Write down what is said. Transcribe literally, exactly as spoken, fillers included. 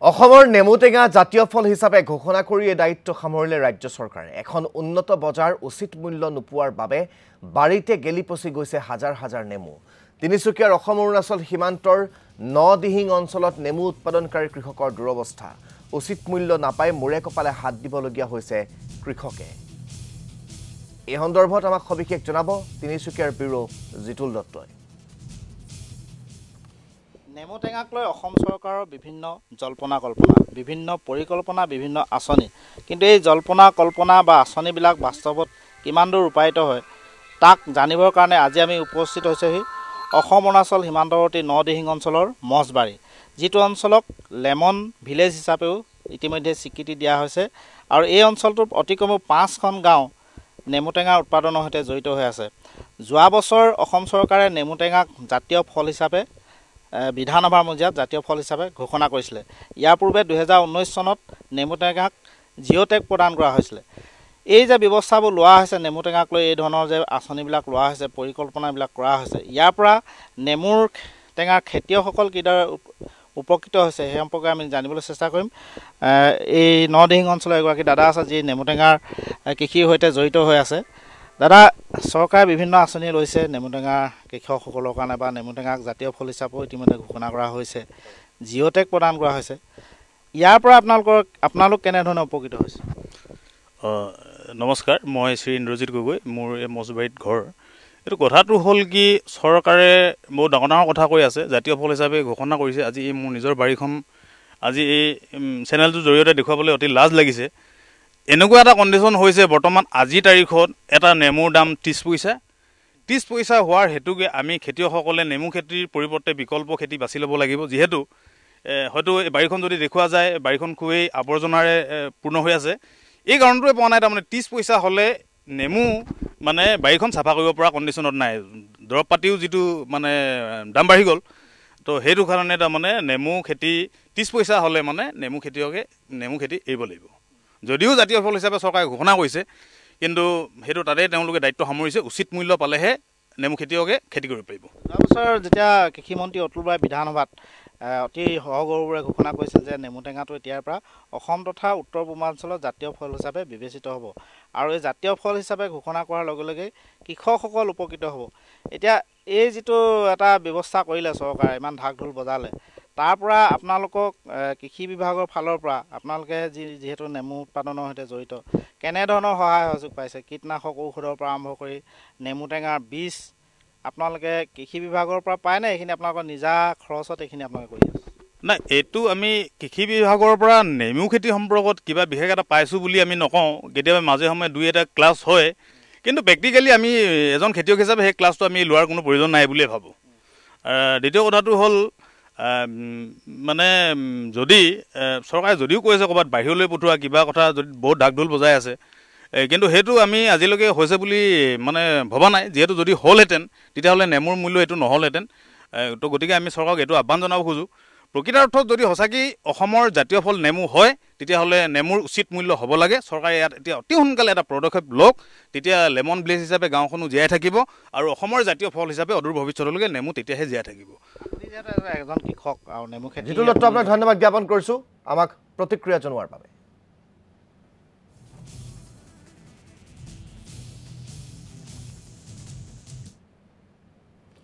অসমৰ নেমুটেঙা জাতীয় ফল হিচাপে ঘোষণা কৰি এই দায়িত্ব সামৰিলে ৰাজ্য চৰকাৰে। এখন উন্নত বজাৰ উচিত মূল্য নোপোৱাৰ বাবে বাৰীতে গেলি পচি গৈছে হাজাৰ হাজাৰ নেমু। তিনিচুকীয়াৰ অসম অৰুণাচল সীমান্তৰ নদিহিং অঞ্চলত নেমু উৎপাদনকাৰী কৃষকৰ দুৰৱস্থা। উচিত মূল্য নাপাই মুৰে কপালে হাত দিবলগীয়া হৈছে কৃষকে। এই সন্দৰ্ভত আমাক সবিশেষ জনাব তিনিচুকীয়াৰ ব্যুৰো জিতুল দত্তই। নেমু টেঙাক লৈ অসম চৰকাৰৰ বিভিন্ন জল্পনা কল্পনা, বিভিন্ন পৰিকল্পনা, বিভিন্ন আঁচনি, কিন্তু এই জল্পনা কল্পনা বা আঁচনিবিলাক বাস্তৱত কিমান দূৰ ৰূপায়িত হয় তাক জানিবৰ কাৰণে আজি আমি উপস্থিত হৈছেহি অসম অৰুণাচল সীমান্তৱৰ্তী নদিহিং অঞ্চলৰ মছবাৰী, যিটো অঞ্চলক লেমন ভিলেজ হিচাপেও ইতিমধ্যে স্বীকৃতি দিয়া হৈছে। আৰু এই অঞ্চলটোৰ অতি কমেও পাঁচখন গাঁও নেমু টেঙাৰ উৎপাদনৰ সৈতে জড়িত হৈ আছে। যোৱা বছৰ অসম চৰকাৰে নেমু টেঙাক জাতীয় ফল হিচাপে বিধানসভাৰ মজিয়াত জাতীয় ফল হিচাপে ঘোষণা কৰিছিলে। ইয়াৰ পূৰ্বে দুহেজাৰ ঊনৈছ চনত নেমু টেঙাক জিঅ' টেগ প্ৰদান কৰা হৈছিলে। এই যে ব্যৱস্থাবোৰ লোৱা হৈছে নেমু টেঙাক লৈ, এই ধৰণৰ যে আঁচনিবিলাক লোৱা হৈছে, পৰিকল্পনাবিলাক কৰা হৈছে, ইয়াৰ পৰা নেমুৰ টেঙাৰ খেতিয়কসকল কিদৰে উপকৃত হৈছে সেই সম্পৰ্কে আমি জানিবলৈ চেষ্টা কৰিম। এই নদিহিং অঞ্চলৰ এগৰাকী দাদা আছে যি নেমু টেঙাৰ কৃষিৰ সৈতে জড়িত হৈ আছে। দাদা, চৰকাৰে বিভিন্ন আঁচনি লৈছে নেমু টেঙা কৃষকসকলৰ কাৰণে, বা নেমু টেঙাক জাতীয় ফল হিচাপেও ইতিমধ্যে ঘোষণা কৰা হৈছে, জিঅ' টেগ প্ৰদান কৰা হৈছে। ইয়াৰ পৰা আপোনালোকৰ আপোনালোক কেনেধৰণে উপকৃত হৈছে? নমস্কাৰ, মই শ্ৰী ইন্দ্ৰজিৎ গগৈ, মোৰ এই মছবাৰীত ঘৰ। এইটো কথাটো হ'ল কি, চৰকাৰে বহুত ডাঙৰ ডাঙৰ কথা কৈ আছে, জাতীয় ফল হিচাপে ঘোষণা কৰিছে। আজি এই মোৰ নিজৰ বাৰীখন আজি এই চেনেলটোৰ জৰিয়তে দেখুৱাবলৈ অতি লাজ লাগিছে। এনেকুৱা এটা কণ্ডিশ্যন হৈছে বৰ্তমান আজিৰ তাৰিখত এটা নেমুৰ দাম ত্ৰিছ পইচা ত্ৰিছ পইচা হোৱাৰ হেতুকে আমি খেতিয়কসকলে নেমু খেতিৰ পৰিৱৰ্তে বিকল্প খেতি বাছি ল'ব লাগিব। যিহেতু হয়তো এই বাৰীখন যদি দেখুওৱা যায়, বাৰীখন খুবেই আৱৰ্জনাৰে পূৰ্ণ হৈ আছে। এই কাৰণটোৱে পোৱা নাই, তাৰমানে ত্ৰিছ পইচা হ'লে নেমু মানে বাৰীখন চাফা কৰিব পৰা কণ্ডিশ্যনত নাই। দৰৱ পাতিও যিটো মানে দাম বাঢ়ি গ'ল, তো সেইটো কাৰণে তাৰমানে নেমু খেতি ত্ৰিছ পইচা হ'লে মানে নেমু খেতিয়কে নেমু খেতি এৰিব লাগিব। যদিও জাতীয় ফল হিচাপে চৰকাৰে ঘোষণা কৰিছে, কিন্তু সেইটো তাতেই তেওঁলোকে দায়িত্ব সামৰিছে। উচিত মূল্য পালেহে নেমু খেতিয়কে খেতি কৰিব পাৰিব। যোৱা বছৰ যেতিয়া কৃষিমন্ত্ৰী অতুল বৰাই বিধানসভাত অতি সহগৌৰৱেৰে ঘোষণা কৰিছিল যে নেমু টেঙাটো এতিয়াৰ পৰা অসম তথা উত্তৰ পূৰ্বাঞ্চলত জাতীয় ফল হিচাপে বিবেচিত হ'ব, আৰু এই জাতীয় ফল হিচাপে ঘোষণা কৰাৰ লগে লগে কৃষকসকল উপকৃত হ'ব। এতিয়া এই যিটো এটা ব্যৱস্থা কৰিলে চৰকাৰে, ইমান ঢাক ঢোল বজালে, তাৰ পৰা আপোনালোকক কৃষি বিভাগৰ ফালৰ পৰা আপোনালোকে যি যিহেতু নেমু উৎপাদনৰ সৈতে জড়িত, কেনেধৰণৰ সহায় সহযোগ পাইছে? কীটনাশক ঔষধৰ পৰা আৰম্ভ কৰি নেমু টেঙাৰ বীজ আপোনালোকে কৃষি বিভাগৰ পৰা পায়নে? এইখিনি আপোনালোকৰ নিজা খৰচত এইখিনি আপোনালোকে কৰি আছে? নাই, এইটো আমি কৃষি বিভাগৰ পৰা নেমু খেতি সম্পৰ্কত কিবা বিশেষ এটা পাইছোঁ বুলি আমি নকওঁ। কেতিয়াবা মাজে সময়ে দুই এটা ক্লাছ হয়, কিন্তু প্ৰেক্টিকেলি আমি এজন খেতিয়ক হিচাপে সেই ক্লাছটো আমি লোৱাৰ কোনো প্ৰয়োজন নাই বুলিয়ে ভাবোঁ। দ্বিতীয় কথাটো হ'ল, মানে যদি চৰকাৰে যদিও কৈছে ক'ৰবাত বাহিৰলৈ পঠোৱা কিবা কথা, যদি বহুত ঢাক ঢোল বজাই আছে, কিন্তু সেইটো আমি আজিলৈকে হৈছে বুলি মানে ভবা নাই। যিহেতু যদি হ'লহেঁতেন তেতিয়াহ'লে নেমুৰ মূল্য এইটো নহ'লহেঁতেন। তো গতিকে আমি চৰকাৰক এইটো আহ্বান জনাব খোজোঁ, প্ৰকৃতাৰ্থত যদি সঁচাকৈ অসমৰ জাতীয় ফল নেমু হয়, তেতিয়াহ'লে নেমুৰ উচিত মূল্য হ'ব লাগে। চৰকাৰে ইয়াত এতিয়া অতি সোনকালে এটা পদক্ষেপ লওক, তেতিয়া লেমন ভিলেজ হিচাপে গাঁওখনো জীয়াই থাকিব, আৰু অসমৰ জাতীয় ফল হিচাপে অদূৰ ভৱিষ্যতলৈকে নেমু তেতিয়াহে জীয়াই থাকিব। এজন কৃষক আৰু নেমু খেতি জিতুল দত্ত, আপোনাক ধন্যবাদ জ্ঞাপন কৰিছোঁ আমাক প্ৰতিক্ৰিয়া জনোৱাৰ বাবে।